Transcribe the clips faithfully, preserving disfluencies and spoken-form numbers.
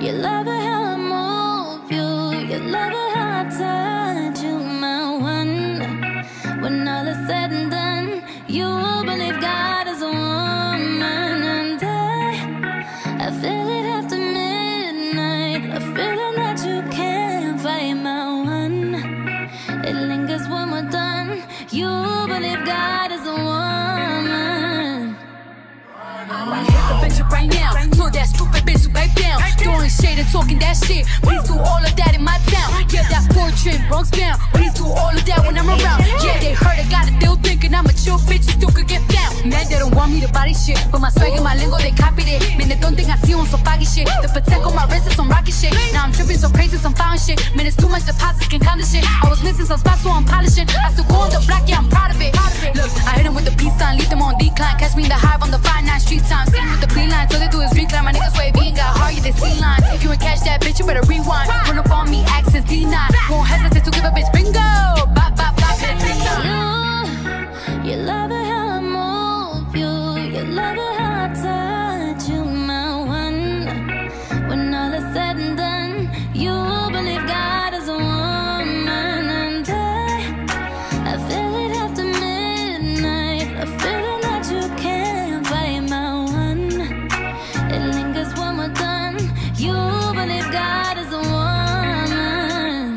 You love it how I move you. You love it how I touch you, my one. When all is said and done, you believe God is a woman. And I, I feel it after midnight, a feeling that you can't fight, my one. It lingers when we're done. You believe God is a woman. I'ma hit the bitch up right now. Told that stupid bitch to pipe down. Throwing shade and talking that shit. Please do all of that in my town. Yeah, that fortune, Bronx bound. Please do all of that when I'm around. Yeah, they heard I got it, still thinking I'm a chill bitch, still could get down. Man, they don't want me to body shit, but my swag and my lingo, they copied it. Man, they don't think I see on some foggy shit. The Patek on my wrist is some rocket shit. Now I'm tripping so crazy, some found shit. Man, it's too much deposits, can count the shit. I was missing some spots, so I'm polishing. I still go on the block, yeah, I'm proud of it. Look, I hit them with the peace sign, leave them on decline. Catch me in the hive on the five nine street time. Sitting with the clean line, so they do is recline. My niggas wavy ain't got hard, yeah, they see lines. If you ain't catch that bitch, you better rewind. Run up on me, access D nine. Won't hesitate to give a bitch bingo. Bop, bop, bop, hit it time. You, you love it how I move you. You love it how I touch you, my one. When all is said and done, you believe God is a woman. And I, I feel it after midnight, a feeling that you can't fight, my one. It lingers when we're done. You believe God is a woman.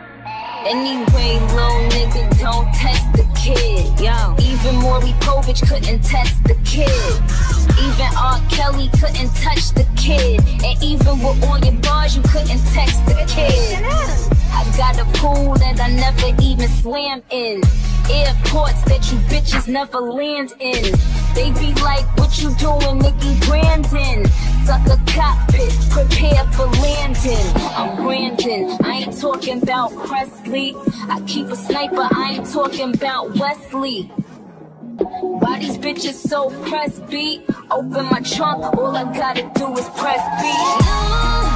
Anyway, little nigga, don't test the kid. Yo, even Maury Povich couldn't test the kid. Even R. Kelly couldn't touch the kid. And even with all your bars, you couldn't text the kid. I got a pool that I never even swam in. Airports that you bitches never land in. They be like, what you doing, Nikki Brandon? Suck a cockpit, prepare for landing. I'm Brandon, I ain't talking about Presley. I keep a sniper, I ain't talking about Wesley. Why these bitches so press beat? Open my trunk, all I gotta do is press beat.